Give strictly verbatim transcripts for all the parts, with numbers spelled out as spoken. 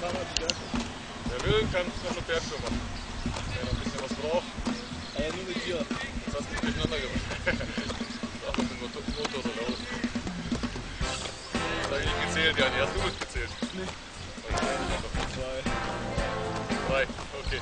Wer will, kann noch eine Bergtour machen. Wer noch ein bisschen was braucht. Aber nur mit dir. Jetzt hast du dich durcheinander gemacht. Ach, mit dem Motor, Motor oder hoch. Das habe ich nicht gezählt, Jani. Hast du mitgezählt? Nee. Zwei. Drei, okay.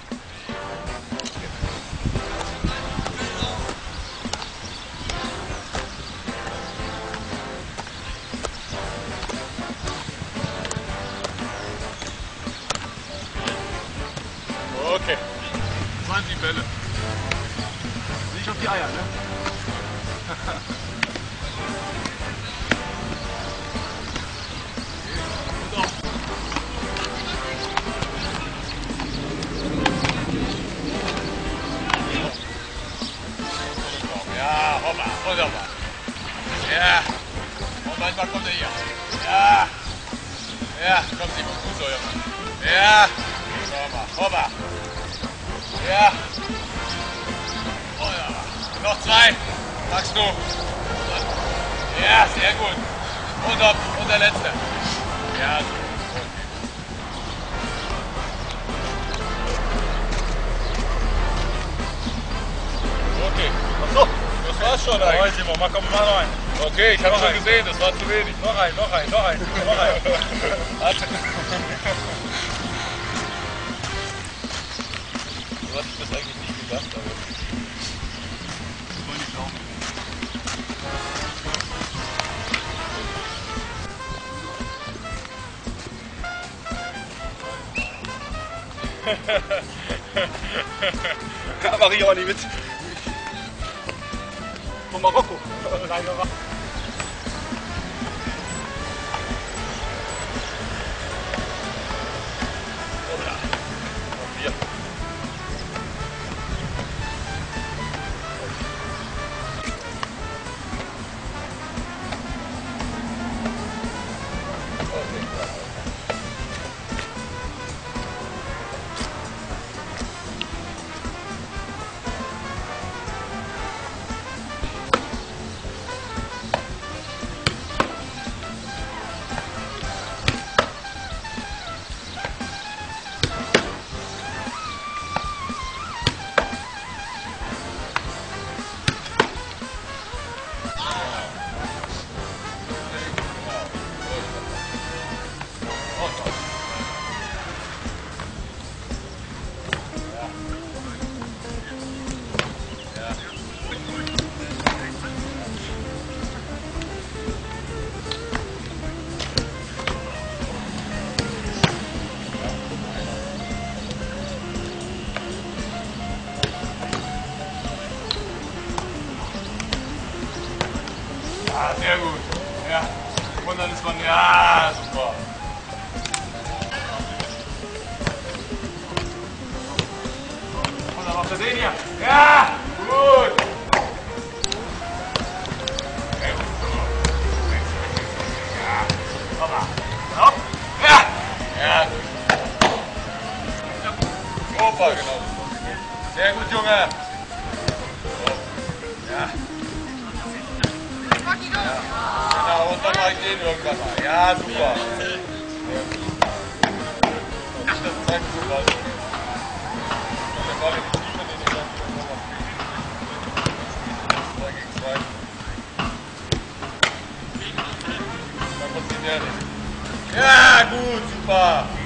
Okay. zwanzig Bälle. Nicht auf die Eier, ne? Ja, hoppa, wunderbar. Ja. Und manchmal kommt er hier. Ja. Ja, kommt Simon Kuhsäuer. Ja. Schau mal, hoppa. Ja. Wunderbar. Noch zwei. Magst du? Ja, sehr gut. Und, ab, und der letzte. Ja, gut. Okay. Achso, das war's schon eigentlich. Heute, Simon, mach, komm, mach noch einen. Okay, ich habe schon ein. gesehen, das war zu wenig. Noch ein, noch ein, noch ein, noch ein. Warte. So hatte ich das eigentlich nicht gedacht, aber... Das wollte ich auch. Ja, mach ich auch nicht mit. Von Marokko. Nein, wir machen. Oder? Vier. Ja, sehr gut. Ja. Und dann ist man, ja, super. Und dann macht er den hier. Ja, gut. Ja, Papa. Hopp. Ja. Ja. Opa, genau. Sehr gut, Junge. Ja. Genau, und dann mache ich den irgendwann mal. Ja, super. Nicht das Zeug zu bald. Der Ball in die Tiefe, den ich dann nochmal zwei gegen zwei. Dann muss ich der nicht. Ja, gut, super.